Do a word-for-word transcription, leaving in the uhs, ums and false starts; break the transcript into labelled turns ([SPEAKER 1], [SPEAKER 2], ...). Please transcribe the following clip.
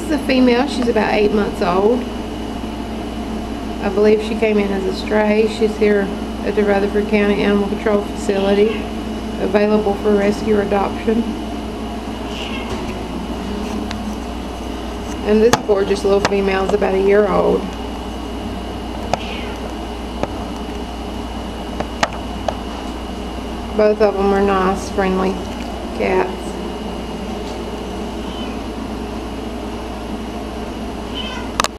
[SPEAKER 1] is a female. She's about eight months old. I believe she came in as a stray. She's here at the Rutherford County Animal Control Facility, available for rescue or adoption. And this gorgeous little female is about a year old. Both of them are nice, friendly cats.